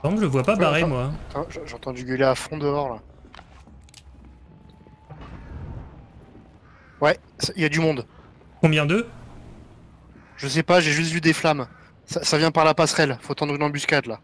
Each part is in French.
Par contre, je le vois pas barré, moi. Attends, j'ai entendu gueuler à fond dehors là. Ouais, il y a du monde. Combien d'eux? Je sais pas, j'ai juste vu des flammes. Ça vient par la passerelle, faut tendre une embuscade là.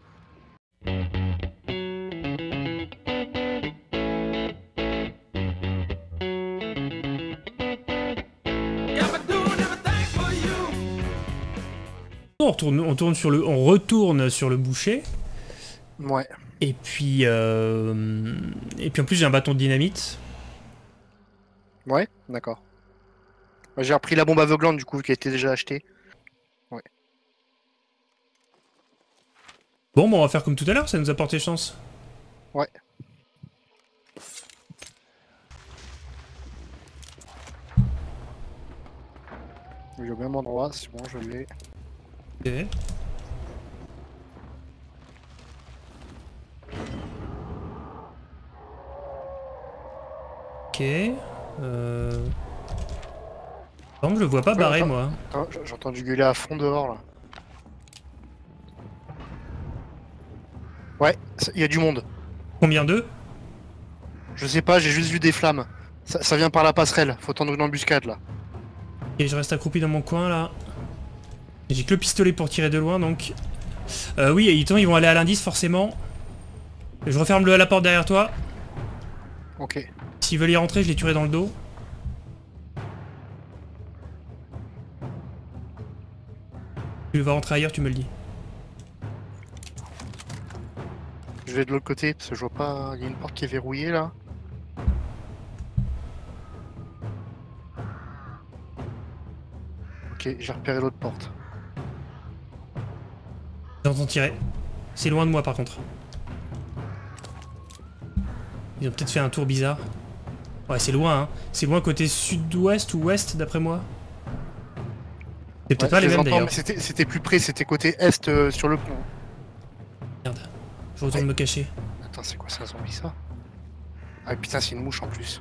On retourne sur le boucher. Ouais, Et puis en plus j'ai un bâton de dynamite. ouais, d'accord. Bah, j'ai repris la bombe aveuglante du coup qui a été déjà achetée. Ouais. Bon, on va faire comme tout à l'heure, ça nous a porté chance. Ouais. J'ai au même endroit, c'est bon, je l'ai. Ok. Ok. Par contre, je le vois pas barré, moi. Attends, j'ai entendu gueuler à fond dehors là. Ouais, il y a du monde. Combien d'eux? Je sais pas, j'ai juste vu des flammes. Ça vient par la passerelle, faut tendre une embuscade là. Et je reste accroupi dans mon coin, là. J'ai que le pistolet pour tirer de loin, donc... oui, ils vont aller à l'indice, forcément. Je referme la porte derrière toi. Ok. S'ils veulent y rentrer, je les tuerai dans le dos. Tu vas rentrer ailleurs, tu me le dis. Je vais de l'autre côté parce que je vois pas. Il y a une porte qui est verrouillée là. Ok, j'ai repéré l'autre porte. J'entends tirer. C'est loin de moi, par contre. Ils ont peut-être fait un tour bizarre. Ouais, c'est loin, hein. C'est loin côté sud-ouest ou ouest, d'après moi. C'est peut-être pas Je les les mêmes, entends, d'ailleurs. mais c'était plus près, c'était côté est sur le pont. Merde. Je retourne me cacher. Attends, c'est quoi, c'est un zombie ça? Ah putain, c'est une mouche en plus.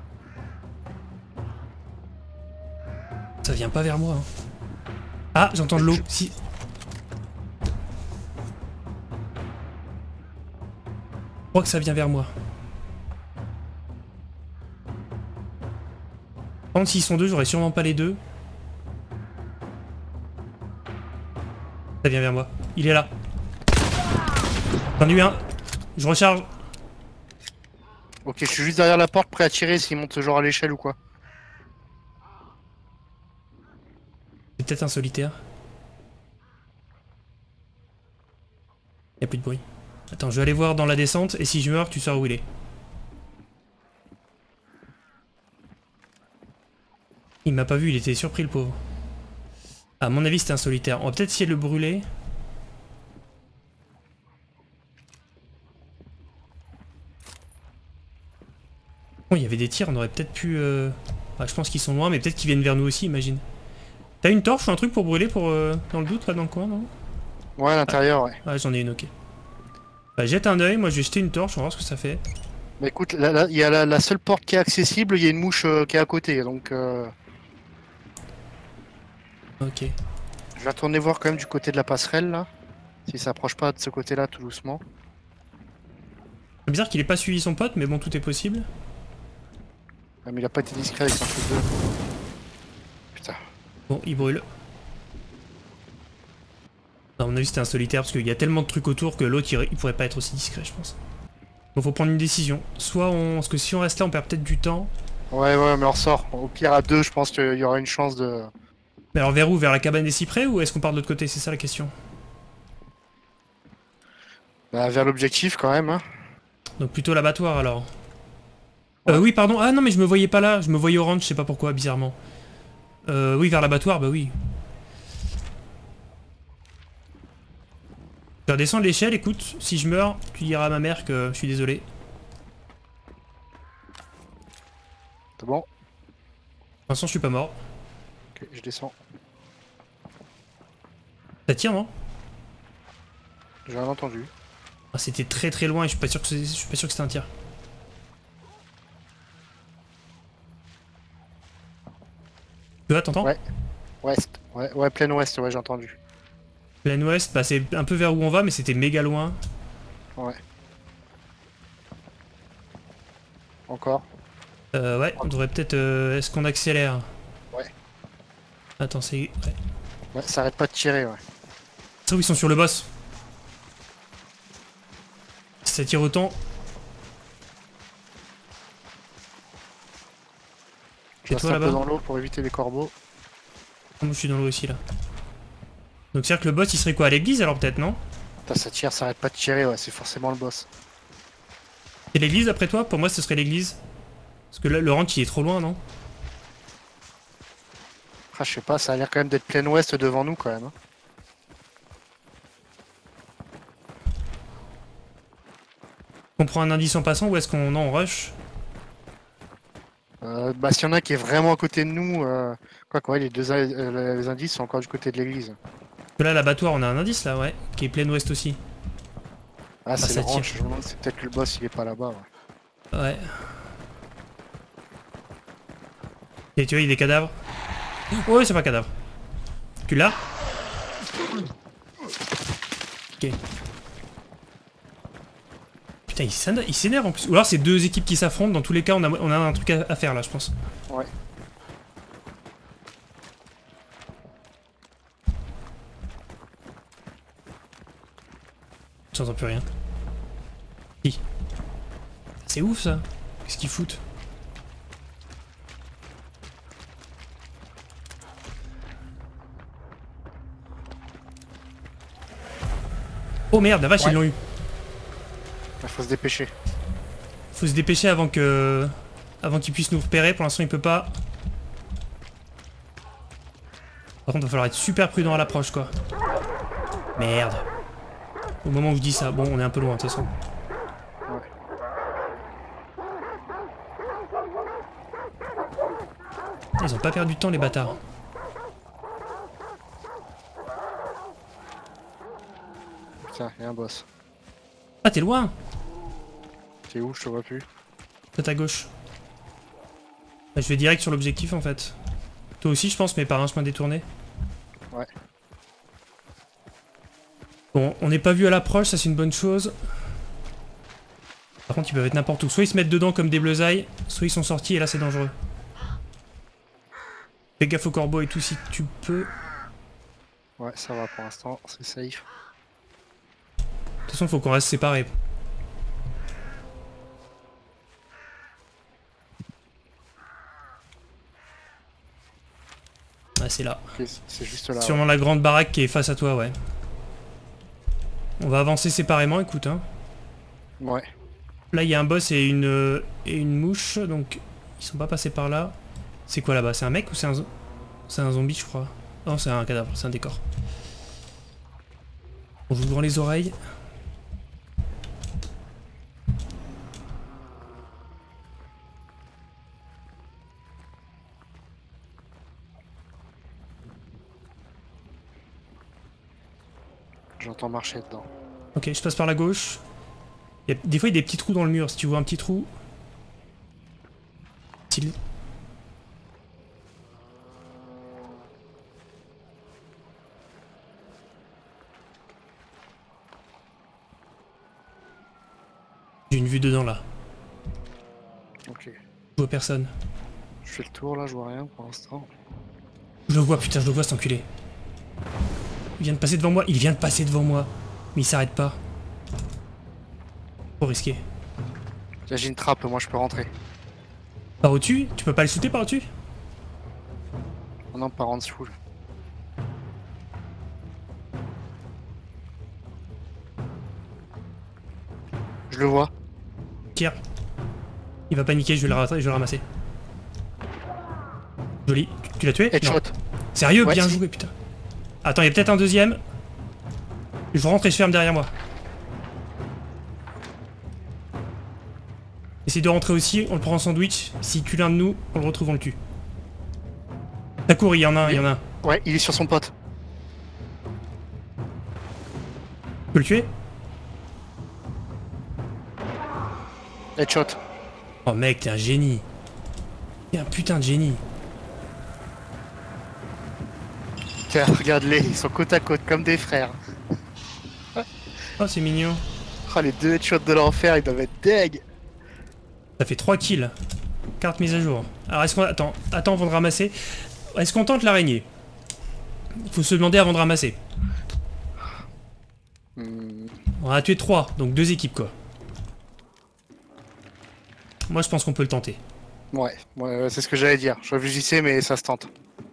Ça vient pas vers moi, hein. Ah, j'entends de l'eau. Si... Je crois que ça vient vers moi. Par contre, s'ils sont deux, j'aurais sûrement pas les deux. Ça vient vers moi. Il est là. J'en ai eu un. Je recharge. Ok, je suis juste derrière la porte, prêt à tirer s'il monte genre à l'échelle ou quoi. C'est peut-être un solitaire. Y a plus de bruit. Attends, je vais aller voir dans la descente, et si je meurs, tu sauras où il est. Il m'a pas vu, il était surpris le pauvre. À mon avis, c'était un solitaire. On va peut-être essayer de le brûler. Bon, il y avait des tirs, on aurait peut-être pu... Ouais, je pense qu'ils sont loin, mais peut-être qu'ils viennent vers nous aussi, imagine. T'as une torche ou un truc pour brûler pour dans le doute, là, dans le coin, non? Ouais, à l'intérieur, ouais. Ouais, j'en ai une, ok. Bah, jette un œil, moi je vais jeter une torche, on va voir ce que ça fait. Bah écoute, là, il y a la seule porte qui est accessible, il y a une mouche qui est à côté, donc Ok. je vais retourner voir quand même du côté de la passerelle là. Si ça approche pas de ce côté-là tout doucement. C'est bizarre qu'il ait pas suivi son pote, mais bon, tout est possible. Ah, mais il a pas été discret avec son truc de... Putain. Bon, il brûle. À mon avis, c'était un solitaire, parce qu'il y a tellement de trucs autour que l'autre, il pourrait pas être aussi discret, je pense. Bon, faut prendre une décision. Soit on... Parce que si on reste là, on perd peut-être du temps. Ouais, mais on ressort. Au pire à deux, je pense qu'il y aura une chance de... Mais alors, vers où? Vers la cabane des cyprès, ou est-ce qu'on part de l'autre côté? C'est ça la question. Bah, vers l'objectif quand même, hein. Donc plutôt l'abattoir, alors. Ouais. Oui, pardon. Ah non, mais je me voyais pas là. Je me voyais orange, je sais pas pourquoi, bizarrement. Oui, vers l'abattoir, bah oui. Je vais redescendre l'échelle, écoute. Si je meurs, tu diras à ma mère que je suis désolé. C'est bon. Pour l'instant, je suis pas mort. Ok, je descends. Ça tire, non? J'ai rien entendu. Ah, c'était très très loin et je suis pas sûr que c'était un tir. Tu vois, t'entends? Ouais. Ouest. Ouais, plein ouest, ouais, j'ai entendu. Plein ouest, bah c'est un peu vers où on va, mais c'était méga loin. Ouais. Encore. Ouais, on devrait peut-être... Est-ce qu'on accélère? Ouais. Attends, c'est... Ouais. Ouais, ça arrête pas de tirer, ouais. Ça, ils sont sur le boss. Ça tire autant. Je reste toi, un peu là-bas? dans l'eau pour éviter les corbeaux. Moi, je suis dans l'eau aussi, là. Donc, c'est-à-dire que le boss, il serait quoi? À l'église, alors, peut-être, non? Putain, ça tire, ça arrête pas de tirer, ouais, c'est forcément le boss. C'est l'église, d'après toi? Pour moi, ce serait l'église. Parce que là, le ranch, il est trop loin, non? Ah, je sais pas, ça a l'air quand même d'être plein ouest devant nous, quand même. Hein. On prend un indice en passant ou est-ce qu'on en rush? Bah, s'il y en a qui est vraiment à côté de nous, quoi quoi, les indices sont encore du côté de l'église. Parce que là, l'abattoir, on a un indice, là, ouais. Qui est plein ouest aussi. Ah, c'est ça le tire. ranch, je me demande, c'est peut-être que le boss il est pas là-bas. Ouais. Ouais. Et tu vois, il y a des cadavres. Oh, c'est pas un cadavre. Tu l'as? Ok. Putain, il s'énerve en plus. Ou alors c'est deux équipes qui s'affrontent. Dans tous les cas, on a un truc à faire là, je pense. Ouais. J'entends plus rien. Si. C'est ouf ça. Qu'est-ce qu'ils foutent? Oh merde, la vache, Ouais. ils l'ont eu. Il faut se dépêcher. Faut se dépêcher avant que... Avant qu'il puisse nous repérer. Pour l'instant, il peut pas. Par contre, il va falloir être super prudent à l'approche, quoi. Merde. Au moment où je dis ça. Bon, on est un peu loin, de toute façon. Ouais. Ils ont pas perdu de temps, les bâtards. Putain, il y a un boss. Ah, t'es loin. T'es où? Je te vois plus. Peut-être à gauche. Bah, je vais direct sur l'objectif, en fait. Toi aussi, je pense, mais par un chemin détourné. Ouais. Bon, on n'est pas vu à l'approche, ça c'est une bonne chose. Par contre, ils peuvent être n'importe où. Soit ils se mettent dedans comme des bleusailles, soit ils sont sortis et là c'est dangereux. Fais gaffe aux corbeaux et tout si tu peux. Ouais, ça va pour l'instant, c'est safe. De toute façon, faut qu'on reste séparés. Ah, c'est là. Ok, c'est juste là. Sûrement la grande baraque qui est face à toi, ouais. On va avancer séparément, écoute, hein. Ouais. Là, il y a un boss et une mouche, donc ils sont pas passés par là. C'est quoi là-bas? C'est un mec ou c'est un zombie, je crois? Non, c'est un cadavre, c'est un décor. On joue devant les oreilles. J'entends marcher dedans. Ok, je passe par la gauche. Des fois, il y a des petits trous dans le mur. Si tu vois un petit trou... Style. J'ai une vue dedans, là. Ok. Je vois personne. Je fais le tour là, je vois rien pour l'instant. Je le vois, putain, je le vois, cet enculé. Il vient de passer devant moi. Il vient de passer devant moi. Mais il s'arrête pas. Trop risqué. Là j'ai une trappe, moi je peux rentrer. Par au-dessus? Tu peux pas le shooter par au-dessus? Oh non, par en dessous. Là. Je le vois. Tire. Il va paniquer, je vais le ramasser. Joli. Tu l'as tué? Headshot. Non. Sérieux? Ouais, Bien si. joué, putain. Attends, il y a peut-être un deuxième. Je rentre et je ferme derrière moi. Essaye de rentrer aussi, on le prend en sandwich. S'il tue l'un de nous, on le retrouve, on le tue. Ça court, il y en a un, il y en a un. Tu Ouais, il est sur son pote. peux le tuer? Headshot. Oh mec, t'es un génie. T'es un putain de génie. Tiens, regarde-les, ils sont côte à côte comme des frères. Oh, c'est mignon. Oh, les 2 headshots de l'enfer, ils doivent être deg. Ça fait 3 kills. Carte mise à jour. Alors est-ce qu'on... Attends avant de ramasser. Est-ce qu'on tente l'araignée? Il faut se demander avant de ramasser. On a tué 3, donc 2 équipes quoi. Moi je pense qu'on peut le tenter. Ouais, c'est ce que j'allais dire. Je réfléchissais, mais ça se tente.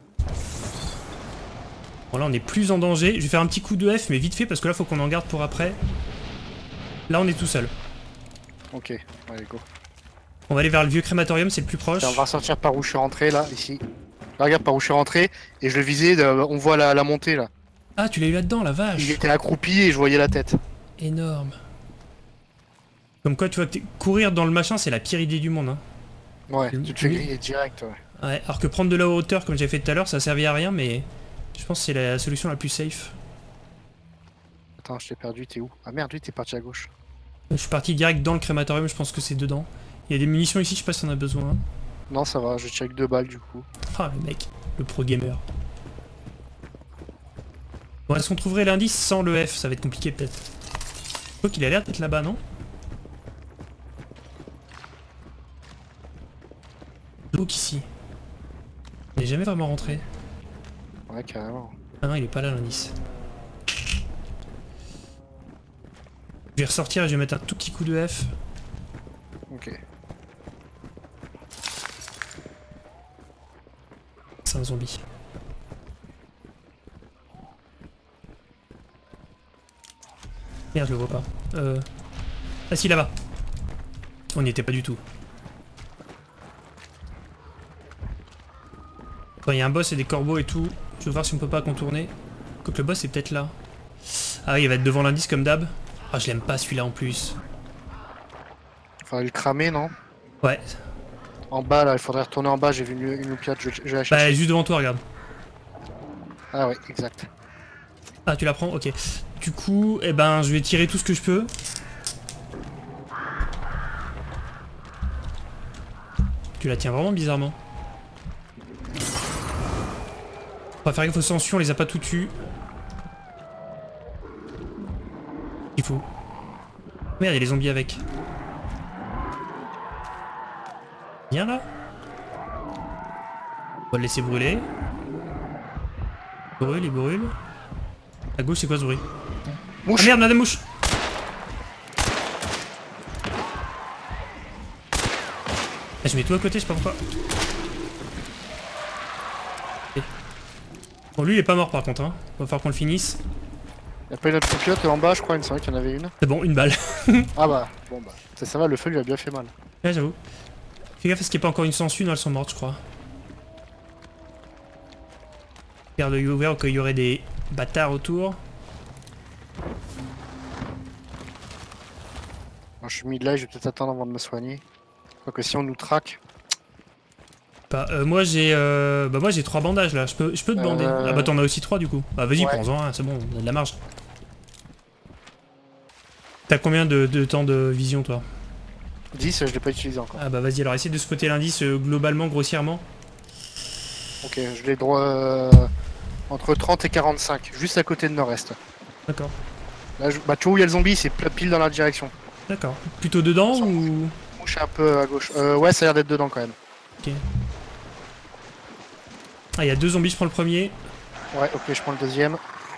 Bon là on est plus en danger. Je vais faire un petit coup de F, mais vite fait, parce que là faut qu'on en garde pour après. Là on est tout seul. Ok, allez go. On va aller vers le vieux crématorium, c'est le plus proche. Tiens, on va ressortir par où je suis rentré là, ici. Là, regarde par où je suis rentré, et je le visais, on voit la montée là. Ah tu l'as eu là-dedans, la vache. Il était accroupi et je voyais la tête. Énorme. Comme quoi tu vois que courir dans le machin c'est la pire idée du monde hein. Ouais, tu te fais griller direct, ouais. Ouais, alors que prendre de la hauteur comme j'ai fait tout à l'heure ça servait à rien mais je pense que c'est la solution la plus safe. Attends, je t'ai perdu, t'es où? Ah merde, lui t'es parti à gauche. Je suis parti direct dans le crématorium, je pense que c'est dedans. Il y a des munitions ici, je sais pas si on a besoin. Non ça va, je tire avec 2 balles du coup. Ah le mec, le pro gamer. Bon, est-ce qu'on trouverait l'indice sans le F? Ça va être compliqué peut-être. Je crois qu'il a l'air d'être là-bas, non? Donc ici. Il n'est jamais vraiment rentré. Ouais, carrément. Ah non, il est pas là l'indice. Je vais ressortir et je vais mettre un tout petit coup de F. Ok. C'est un zombie. Merde, je le vois pas. Ah si, là-bas. On n'y était pas du tout. Bon, il y a un boss et des corbeaux et tout. Je veux voir si on peut pas contourner. Quoique le boss est peut-être là. Ah oui, il va être devant l'indice comme d'hab. Ah, je l'aime pas celui-là en plus. Faudrait le cramer, non? Ouais. En bas là, il faudrait retourner en bas, j'ai vu une opiate, je vais la Bah, chercher. juste devant toi, regarde. Ah ouais, exact. Ah, tu la prends? Ok. Du coup, eh ben, je vais tirer tout ce que je peux. Tu la tiens vraiment bizarrement. On va faire gaffe aux sanctions, on les a pas tout tués. Il faut. Merde, il y a les zombies avec. Viens là. On va le laisser brûler. Il brûle, il brûle. À gauche, c'est quoi ce bruit? Mouche. Ah merde, madame mouche. Ah, je mets tout à côté, je sais pas pourquoi. Ok. Bon, lui il est pas mort par contre, hein. Va falloir qu'on le finisse. Y'a pas une autre opiate en bas, je crois, il me semblait qu'il y en avait une. C'est bon, une balle. Ah bah, bon bah, ça va, le feu lui a bien fait mal. Ouais, j'avoue. Fais gaffe, est-ce qu'il n'y a pas encore une sangsue? Non, elles sont mortes, je crois. Garde l'œil ouvert au cas où il y aurait des bâtards autour. Moi, je suis mis là, je vais peut-être attendre avant de me soigner. Quoique si on nous traque. Bah, moi j'ai 3 bandages là, je peux te bander. Ah bah t'en as aussi 3 du coup. Bah vas-y, ouais. prends-en un, c'est bon, on a de la marge. T'as combien de temps de vision toi? 10, je l'ai pas utilisé encore. Ah bah vas-y, alors essaye de spotter l'indice globalement, grossièrement. Ok, je l'ai droit entre 30 et 45, juste à côté de nord-est. D'accord. Là, bah tu vois où il y a le zombie, c'est pile dans la direction. D'accord. Plutôt dedans ou... Mouche un peu à gauche. Ouais, ça a l'air d'être dedans quand même. Ok. Ah, il y a 2 zombies, je prends le premier. Ouais, ok, je prends le deuxième.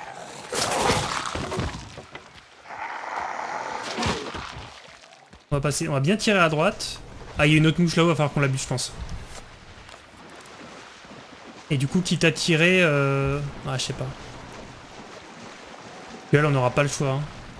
On va passer, on va bien tirer à droite. Ah, il y a une autre mouche là-haut, il va falloir qu'on la bute, je pense. Et du coup, quitte à tirer... Ah, je sais pas. Et là, on n'aura pas le choix. Hein.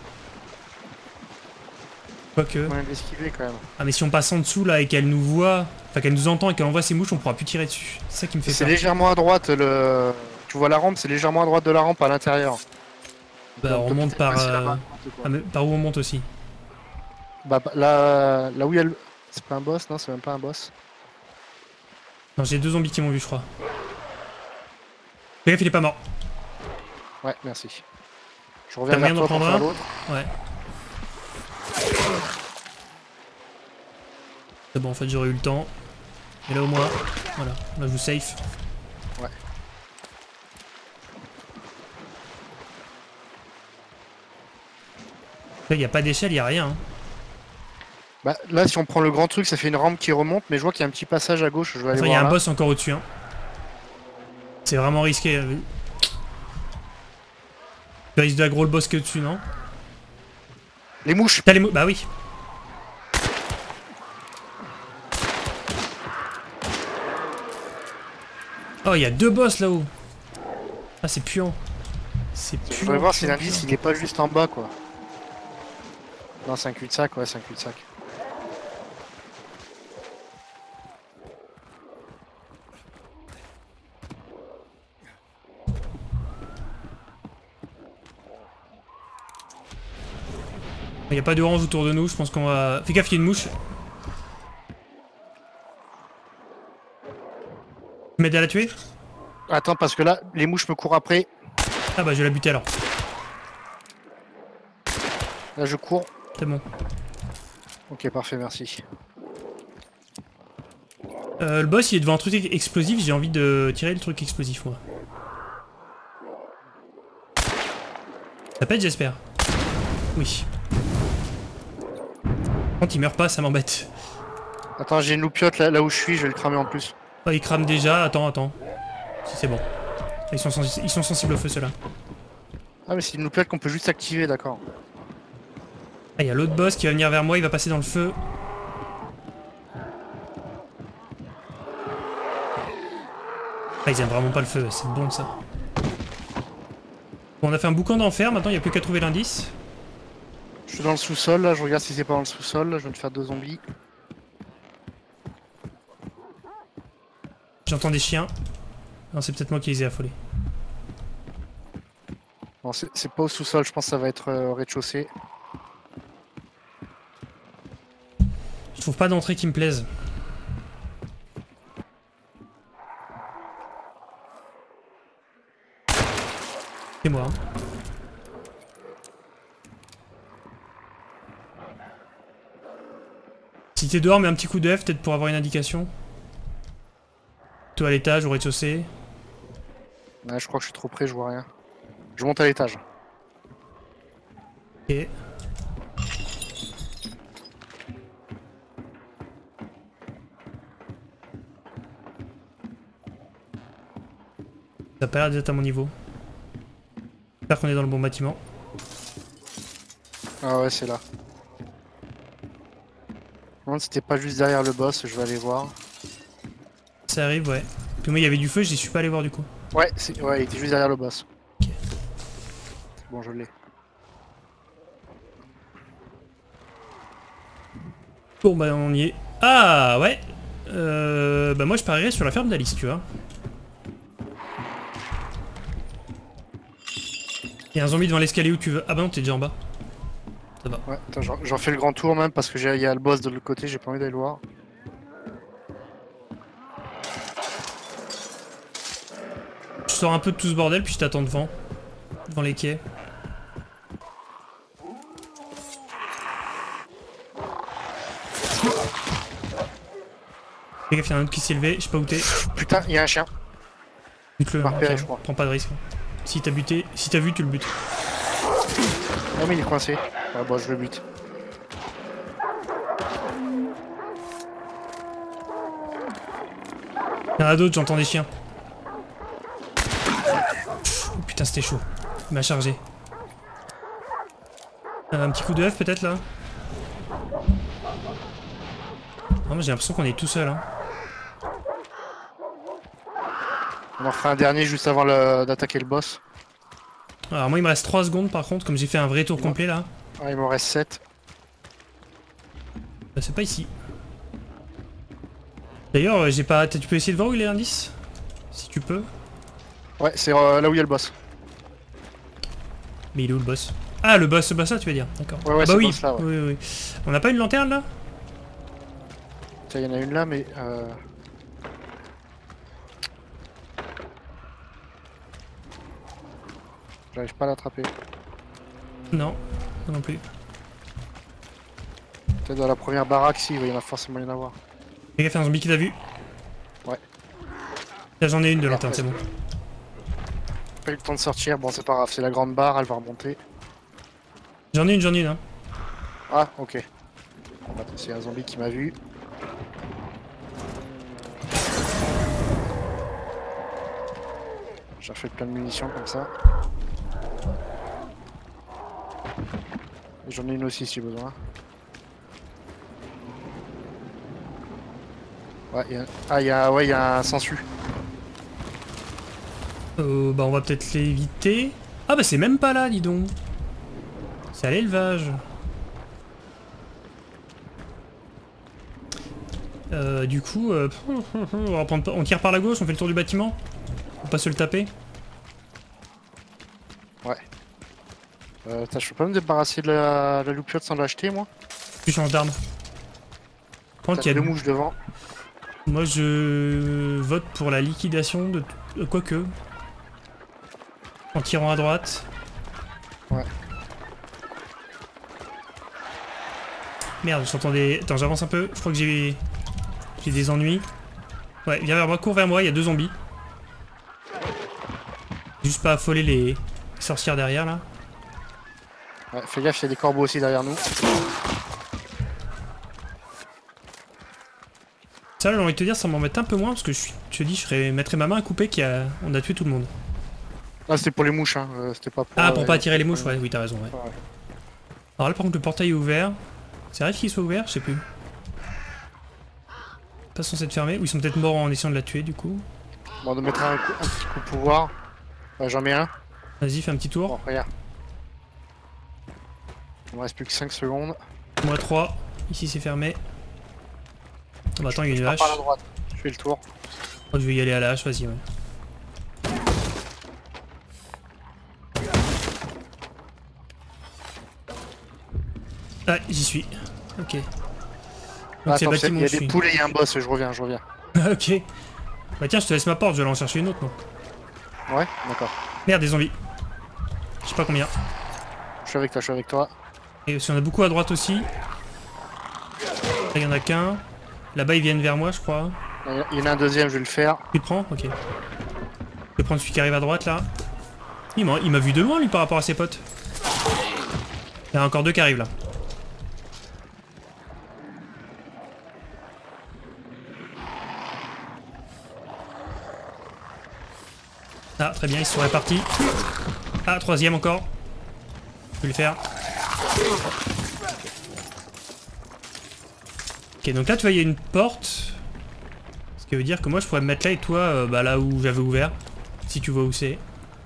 Quoique... On vient de l'esquiver quand même. Ah, mais si on passe en dessous là et qu'elle nous voit... Enfin, qu'elle nous entend et qu'elle envoie ses mouches, on pourra plus tirer dessus. C'est ça qui me fait C'est peur. légèrement à droite, le... Tu vois la rampe, c'est légèrement à droite de la rampe à l'intérieur. Bah, on monte par... Ah, mais par où on monte aussi? Bah là où il y a le... C'est pas un boss, non, c'est même pas un boss. Non, j'ai 2 zombies qui m'ont vu, je crois. Fais gaffe, il est pas mort. Ouais, merci. Je reviens T'as vers moyen toi d'en pour prendre faire un? l'autre. Ouais. C'est bon, en fait, j'aurais eu le temps. Et là, au moins, voilà, là, je vous safe. Ouais. Là, il n'y a pas d'échelle, il n'y a rien. Hein. Bah, là, si on prend le grand truc, ça fait une rampe qui remonte, mais je vois qu'il y a un petit passage à gauche. Je vais aller Enfin, il y voir a un là. boss encore au-dessus. Hein. C'est vraiment risqué. Tu risques d'aggro le boss que dessus, non? Les mouches. T'as les mouches? Bah oui. Oh, il y a 2 boss là-haut. Ah, c'est puant. C'est puant. Je voudrais voir si puant, l'indice puant. il est pas juste en bas quoi. Non, c'est un cul-de-sac, ouais, c'est un cul-de-sac. Il n'y a pas d'orange autour de nous, je pense qu'on va... Fais gaffe, il y a une mouche. Tu m'aides à la tuer? Attends, parce que là, les mouches me courent après. Ah bah je vais la buter alors. Là, je cours. C'est bon. Ok, parfait, merci. Le boss il est devant un truc explosif, j'ai envie de tirer le truc explosif moi. Ça pète j'espère. Oui. Quand il meurt pas ça m'embête. Attends, j'ai une loupiote là où je suis, je vais le cramer en plus. Oh il crame déjà, attends. Si c'est bon. Ils sont sensibles au feu ceux-là. Ah, mais c'est une loupiote qu'on peut juste activer, d'accord. Ah il y a l'autre boss qui va venir vers moi, il va passer dans le feu. Ah ils aiment vraiment pas le feu, c'est bon ça. Bon on a fait un boucan d'enfer, maintenant il n'y a plus qu'à trouver l'indice. Je suis dans le sous-sol là, je regarde si c'est pas dans le sous-sol, là, je viens de faire 2 zombies. J'entends des chiens. Non c'est peut-être moi qui les ai affolés. Non, c'est pas au sous-sol, je pense que ça va être au rez-de-chaussée. Je trouve pas d'entrée qui me plaise. C'est moi. Hein. Si t'es dehors, mets un petit coup de F peut-être pour avoir une indication. Toi à l'étage, au rez-de-chaussée. Ouais, je crois que je suis trop près, je vois rien. Je monte à l'étage. Ok. Ça a pas l'air d'être à mon niveau. J'espère qu'on est dans le bon bâtiment. Ah ouais, c'est là. Je me demande si c'était pas juste derrière le boss, je vais aller voir. Ça arrive, ouais. Puis moi il y avait du feu, j'y suis pas allé voir du coup. Ouais, ouais, il était juste derrière le boss. Ok. Bon, je l'ai. Bon bah on y est. Ah ouais. Bah moi je parierais sur la ferme d'Alice, tu vois. Il y a un zombie devant l'escalier où tu veux. Ah bah non, t'es déjà en bas. Ça va. Ouais, attends, j'en fais le grand tour même parce que il y a le boss de l'autre côté, j'ai pas envie d'aller le voir. Je sors un peu de tout ce bordel puis je t'attends devant. Devant les quais. Fais gaffe, il y en a un autre qui s'est levé, je sais pas où t'es. Putain, il y a un chien. Bute-le, m'a repéré, tiens, je crois. prends pas de risque. Si t'as buté, si t'as vu, tu le butes. Non mais il est coincé. Ouais, bon, je le bute. Il y en a d'autres, j'entends des chiens. Oh, putain, c'était chaud. Il m'a chargé. Un petit coup de F peut-être là. Ah, moi j'ai l'impression qu'on est tout seul. Hein. On en fera un dernier juste avant d'attaquer le boss. Alors moi il me reste 3 secondes par contre, comme j'ai fait un vrai tour complet là. Ah, il m'en reste 7. Bah, c'est pas ici. D'ailleurs, j'ai pas. Tu peux essayer de voir où il est l'indice? Si tu peux. Ouais, c'est là où il y a le boss. Mais il est où le boss? Ah, le boss là, tu veux dire? D'accord. Ouais, ouais, ah bah c'est oui. le boss là, ouais. Oui. On n'a pas une lanterne là? Tiens, il y en a une là, mais j'arrive pas à l'attraper. Non, non plus. Peut-être dans la première baraque, si, il va y en a forcément y en avoir. Fais gaffe, il y a un zombie qui t'a vu. Ouais. Là, j'en ai une de Ouais, lanterne, c'est bon. Pas eu le temps de sortir, bon c'est pas grave, c'est la grande barre, elle va remonter. J'en ai une, hein. Ah, ok. Bon, bah, c'est un zombie qui m'a vu. J'ai refait plein de munitions comme ça. J'en ai une aussi si besoin. Ouais, il y a un sensu. Bah on va peut-être l'éviter. Ah bah c'est même pas là, dis donc. C'est à l'élevage. Du coup, on va prendre, on tire par la gauche, on fait le tour du bâtiment. Faut pas se le taper. Ouais. Je peux pas me débarrasser de la loupiote sans l'acheter, moi. Tu changes d'arme. Prends qu'il y a deux mouches devant. Moi je vote pour la liquidation de quoique. En tirant à droite. Ouais. Merde, j'entends des... Attends, j'avance un peu. Je crois que j'ai des ennuis. Ouais, viens vers moi, cours vers moi, il y a 2 zombies. Juste pas affoler les sorcières derrière là. Ouais, fais gaffe, il y a des corbeaux aussi derrière nous. Ça, j'ai envie de te dire, ça m'embête un peu moins parce que je te dis, je mettrais ma main à couper on a tué tout le monde. Ah, c'était pour les mouches, hein. C'était pas pour. Ah, pour pas attirer les mouches, ouais, oui, t'as raison, ouais. Ouais. Alors là, par contre, le portail est ouvert. C'est vrai qu'il soit ouvert, je sais plus. Pas censé être fermé, ou ils sont peut-être morts en essayant de la tuer du coup. Bon, on va mettre un petit coup de pouvoir. Ouais, j'en mets un. Vas-y, fais un petit tour. Bon, regarde. Il me reste plus que 5 secondes. Moi 3, ici c'est fermé. Oh, bah attends, il y a une hache. Par la droite. Je fais le tour. Oh, je vais y aller à la hache, vas-y, ouais. Ah, j'y suis. Ok. Donc c'est Attends, bâtiment il y a où je des suis. poules et il y a un boss, je reviens. Ok. Bah tiens, je te laisse ma porte, je vais aller en chercher une autre, non. Ouais, d'accord. Merde, des zombies. Je sais pas combien. Je suis avec toi. Et si on a beaucoup à droite aussi. Là, il y en a qu'un. Là-bas, ils viennent vers moi, je crois. Il y en a un deuxième, je vais le faire. Tu le prends? Ok. Je vais prendre celui qui arrive à droite, là. Il m'a vu de loin, lui, par rapport à ses potes. Il y en a encore 2 qui arrivent, là. Ah, très bien, ils se sont répartis. Ah, 3ème encore. Je vais le faire. Ok, donc là, tu vois, il y a une porte. Ce qui veut dire que moi, je pourrais me mettre là et toi, bah, là où j'avais ouvert. Si tu vois où c'est.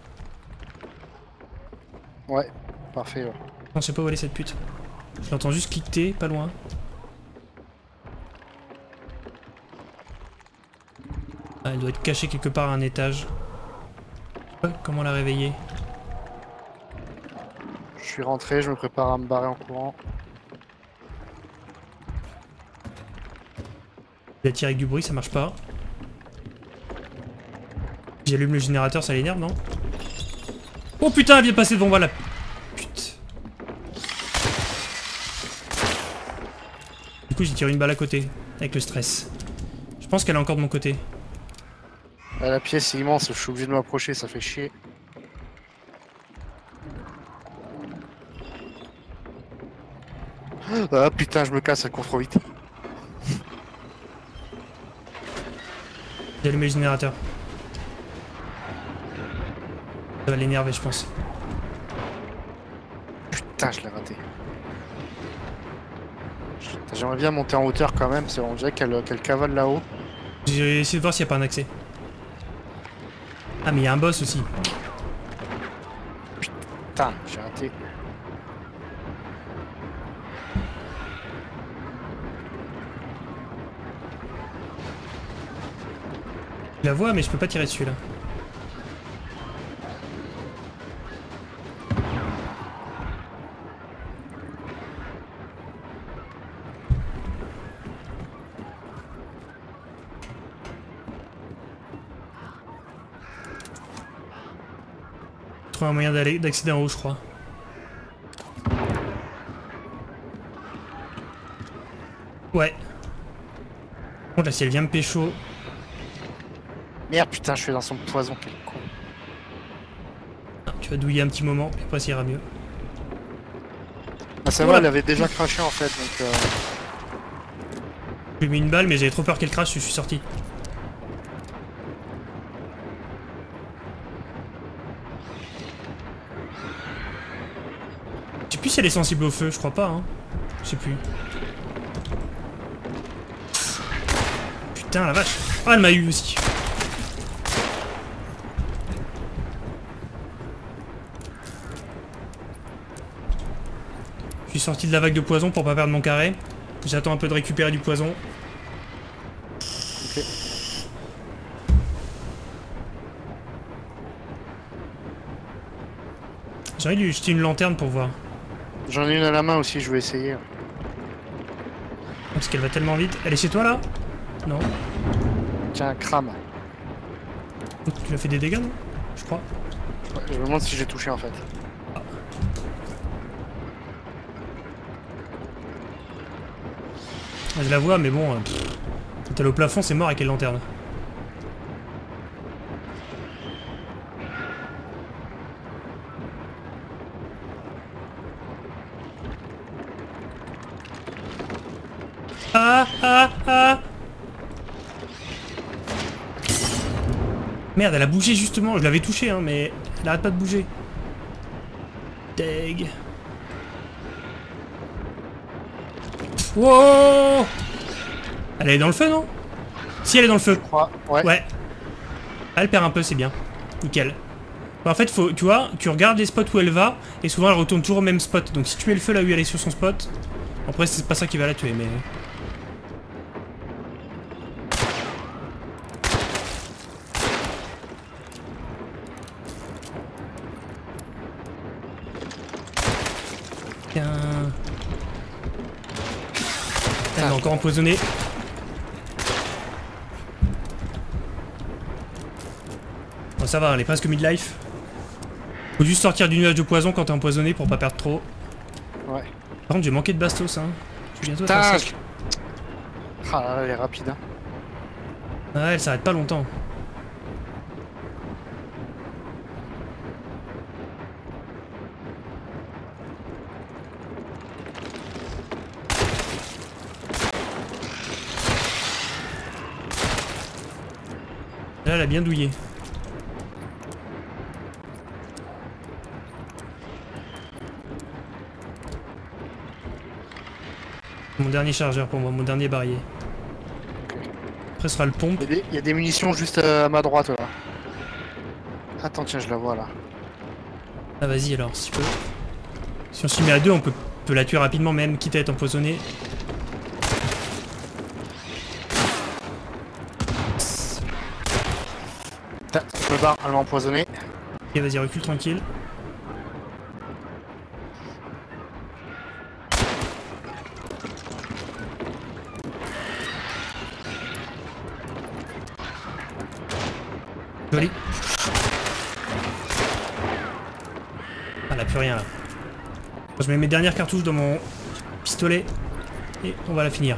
Ouais, parfait. Ouais. Non, je sais pas où aller cette pute. Je l'entends juste cliqueter, pas loin. Ah, elle doit être cachée quelque part à un étage. Je sais pas comment la réveiller. Je suis rentré, je me prépare à me barrer en courant. La tire avec du bruit, ça marche pas. J'allume le générateur, ça l'énerve, non? Oh putain, elle vient de passer devant moi là. Putain. Du coup, j'ai tiré une balle à côté, avec le stress. Je pense qu'elle est encore de mon côté. La pièce est immense, je suis obligé de m'approcher, ça fait chier. Ah putain, je me casse, elle court trop vite. J'ai allumé le générateur. Ça va l'énerver, je pense. Putain, je l'ai raté. J'aimerais bien monter en hauteur quand même, on dirait qu'elle cavale là-haut. J'ai essayé de voir s'il n'y a pas un accès. Ah mais il y a un boss aussi. Putain, j'ai raté. Je la vois mais je peux pas tirer dessus là. Un moyen d'accéder en haut, je crois. Ouais. Bon, là, si elle vient me pécho. Merde, putain, je suis dans son poison, quel con. Tu vas douiller un petit moment, puis après, ça ira mieux. Ah, ça va, elle avait déjà craché en fait, donc... J'ai mis une balle, mais j'avais trop peur qu'elle crache, je suis sorti. Je sais plus si elle est sensible au feu, je crois pas, hein. Je sais plus. Putain, la vache. Ah, elle m'a eu aussi. Je suis sorti de la vague de poison pour pas perdre mon carré. J'attends un peu de récupérer du poison. Ok. J'ai envie de lui jeter une lanterne pour voir. J'en ai une à la main aussi, je vais essayer. Parce qu'elle va tellement vite. Elle est chez toi là? Non. Tiens, crame. Tu lui as fait des dégâts, non? Je crois. Ouais, je me demande si j'ai touché en fait. Je la vois, mais bon, quand elle est au plafond, c'est mort avec les lanternes. Ah ah ah! Merde, elle a bougé justement, je l'avais touché, hein, mais elle arrête pas de bouger. Deg. Wow! Elle est dans le feu, non? Si, elle est dans le feu. Je crois, ouais. Ouais. Elle perd un peu, c'est bien. Nickel. En fait, faut, tu vois, tu regardes les spots où elle va, et souvent elle retourne toujours au même spot. Donc si tu mets le feu là où elle est sur son spot, après c'est pas ça qui va la tuer, mais... Tiens... Elle est encore empoisonnée. Bon, ça va, elle est presque midlife. Faut juste sortir du nuage de poison quand t'es empoisonné pour pas perdre trop. Ouais. Par contre, j'ai manqué de bastos, hein. Je suis bientôt à faire ça. Ah là là, elle est rapide. Hein. Ouais, elle s'arrête pas longtemps. Là, elle a bien douillé. Mon dernier chargeur pour moi, mon dernier barillet. Après ce sera le pompe. Il y a des munitions juste à ma droite là. Attends, tiens, je la vois là. Ah vas-y alors, si tu peux. Si on s'y met à deux, on peut la tuer rapidement même, quitte à être empoisonné. Je me barre, elle m'a empoisonné. Ok, vas-y, recule tranquille. Joli. Ah, elle a plus rien là. Je mets mes dernières cartouches dans mon pistolet et on va la finir.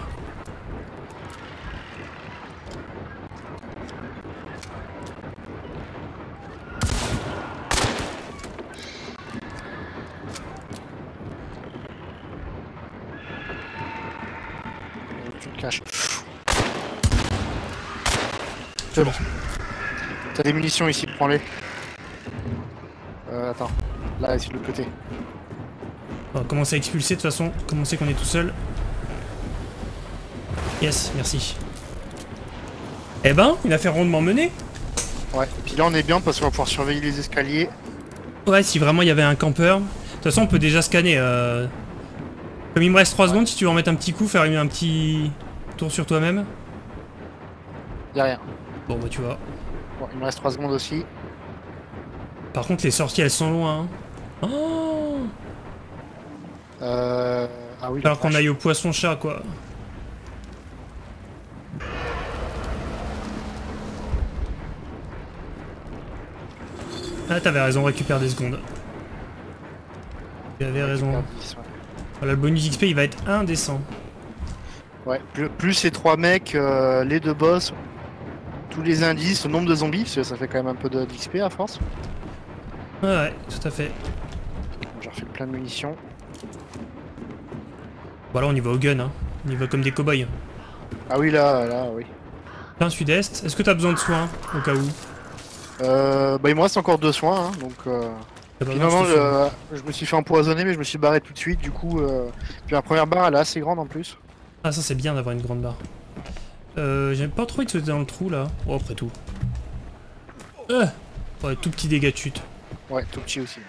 Tu le caches. C'est bon. T'as des munitions ici, prends-les. Attends. Là, ici de l'autre côté. On va commencer à expulser de toute façon, comme on sait qu'on est tout seul. Yes, merci. Eh ben, une affaire rondement menée. Ouais, et puis là on est bien parce qu'on va pouvoir surveiller les escaliers. Ouais, si vraiment il y avait un campeur. De toute façon, on peut déjà scanner. Comme il me reste 3 secondes, si tu veux en mettre un petit coup, faire un petit tour sur toi-même. Y'a rien. Bon, bah tu vois. Bon, il me reste 3 secondes aussi. Par contre, les sorties, elles sont loin. Hein. Oh, Ah oui. alors qu'on aille au poisson-chat, quoi. Ah, t'avais raison, récupère des secondes. Tu avais raison. Voilà, le bonus XP, il va être indécent. Ouais, plus ces 3 mecs, les 2 boss, tous les indices, le nombre de zombies, parce que ça fait quand même un peu d'XP à force. Ouais, tout à fait. J'ai refait plein de munitions. Voilà, on y va au gun, hein. On y va comme des cow-boys. Ah oui, là, oui. Plein sud-est. Est-ce que t'as besoin de soins, au cas où? Bah il me reste encore 2 soins, hein, donc... T'as pas besoin, Finalement, je te soigne. je me suis fait empoisonner, mais je me suis barré tout de suite, du coup... Puis la première barre, elle est assez grande en plus. Ah, ça c'est bien d'avoir une grande barre. J'aime pas trop de sauter dans le trou, là. Oh, après tout. Ouais, tout petit dégât de chute. Ouais, tout petit aussi.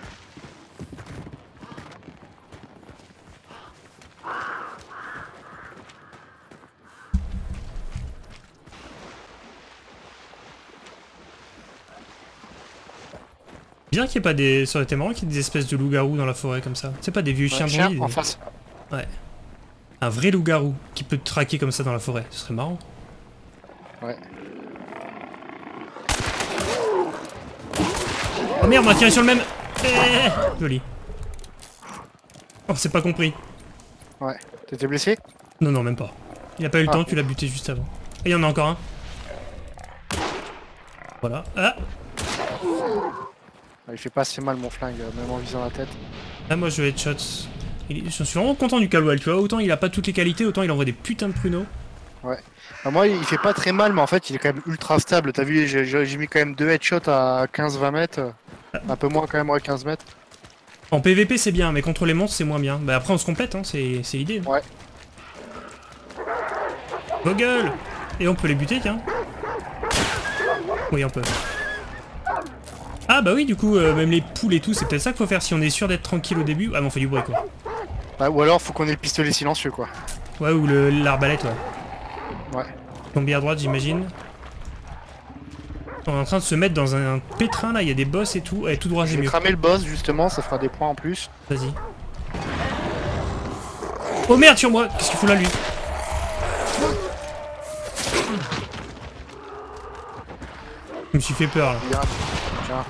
Bien qu'il n'y ait pas des... Ça aurait été marrant qu'il y ait des espèces de loups-garous dans la forêt, comme ça. C'est pas des vieux chiens de Chien nuit, en des- face. Ouais. Un vrai loup-garou qui peut te traquer comme ça dans la forêt. Ce serait marrant. Ouais. Oh merde, on a tiré sur le même. Joli. Oh, c'est pas compris. Ouais. T'étais blessé? Non, non, même pas. Il a pas eu le Ah. temps, tu l'as buté juste avant. Et il y en a encore un. Voilà. Ah, Il fait pas assez mal mon flingue, même en visant la tête. ah moi je vais headshot. Je suis vraiment content du Caldwell, tu vois. Autant il a pas toutes les qualités, autant il envoie des putains de pruneaux. Ouais. Bah, moi, il fait pas très mal, mais en fait, il est quand même ultra stable. T'as vu, j'ai mis quand même 2 headshots à 15-20 mètres. Un peu moins quand même, ouais, 15 mètres. En PVP c'est bien, mais contre les monstres c'est moins bien. Bah après on se complète, hein, c'est l'idée. Ouais. Vos gueules. Et on peut les buter, tiens. Oui, on peut. Ah bah oui, du coup, même les poules et tout, c'est peut-être ça qu'il faut faire si on est sûr d'être tranquille au début. Ah mais on fait du bruit, quoi. Bah, ou alors, faut qu'on ait le pistolet silencieux, quoi. Ouais, ou l'arbalète, ouais. Ouais. Tomber à droite, j'imagine. On est en train de se mettre dans un pétrin, là, il y a des boss et tout. Ouais, tout droit, Je c'est vais mieux. cramer le boss, justement, ça fera des points en plus. Vas-y. Oh merde, sur moi. Qu'est-ce qu'il fout là, lui? Je me suis fait peur, là. Bien. Tiens.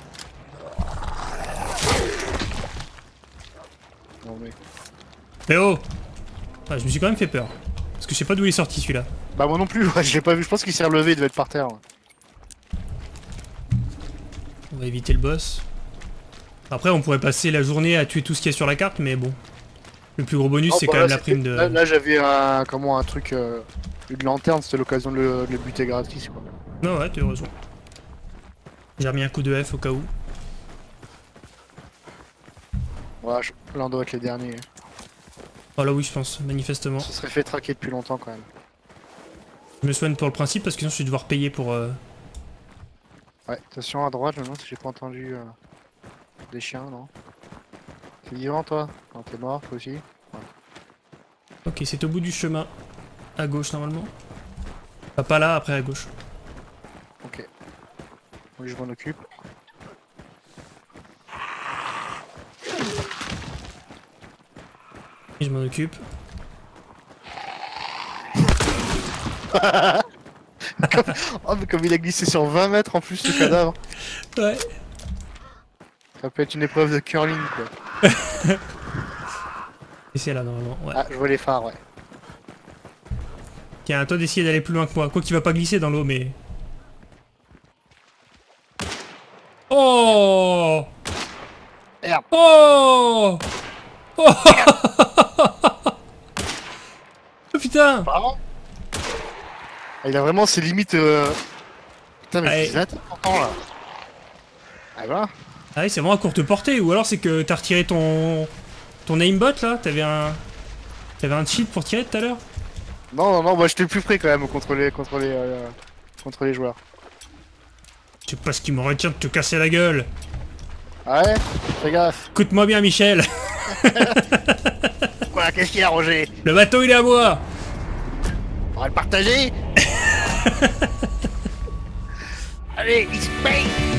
Non, mais... Eh oh! Ah, je me suis quand même fait peur. Parce que je sais pas d'où il est sorti, celui-là. Bah, moi non plus, ouais, je l'ai pas vu. Je pense qu'il s'est relevé, il devait être par terre. Ouais. On va éviter le boss. Après, on pourrait passer la journée à tuer tout ce qu'il y a sur la carte, mais bon. Le plus gros bonus, Oh, c'est bah, quand là, même la c'était- prime de... Là, j'avais un... Comment, un truc... une lanterne, c'était l'occasion de le buter gratis, quoi. Non, ouais, t'as raison. J'ai remis un coup de F au cas où. Voilà, là, on doit être les derniers. Oh là oui, je pense, manifestement. Ça serait fait traquer depuis longtemps, quand même. Je me soigne pour le principe, parce que sinon je vais devoir payer pour... Ouais, attention à droite, je me demande si j'ai pas entendu des chiens, non? T'es vivant, toi? Non, t'es mort, toi aussi? Ok, c'est au bout du chemin. À gauche, normalement. Enfin, pas là, après à gauche. Ok. Oui, je m'en occupe. Et je m'en occupe. Oh, mais comme il a glissé sur 20 mètres en plus, le cadavre. Ouais. Ça peut être une épreuve de curling, quoi. Et c'est là, normalement, ouais. Ah, je vois les phares, ouais. Tiens, à toi d'essayer d'aller plus loin que moi. Quoi qu'il va pas glisser dans l'eau, mais... Oh! Merde. Oh! Oh! Oh putain! Pardon? Ah, il a vraiment ses limites. Putain, mais Ouais. c'est là, pourtant, là. Ah, voilà. Ah oui, c'est vraiment à courte portée, ou alors c'est que t'as retiré ton aimbot là. T'avais un cheat pour tirer tout à l'heure. Non, non, non, moi j'étais plus près quand même contre les joueurs. Je sais pas ce qui me retient de te casser la gueule. Ah ouais? Fais gaffe. Écoute-moi bien, Michel. Quoi, qu'est-ce qu'il y a, Roger? Le bateau il est à moi. On va le partager. Allez, il se paye.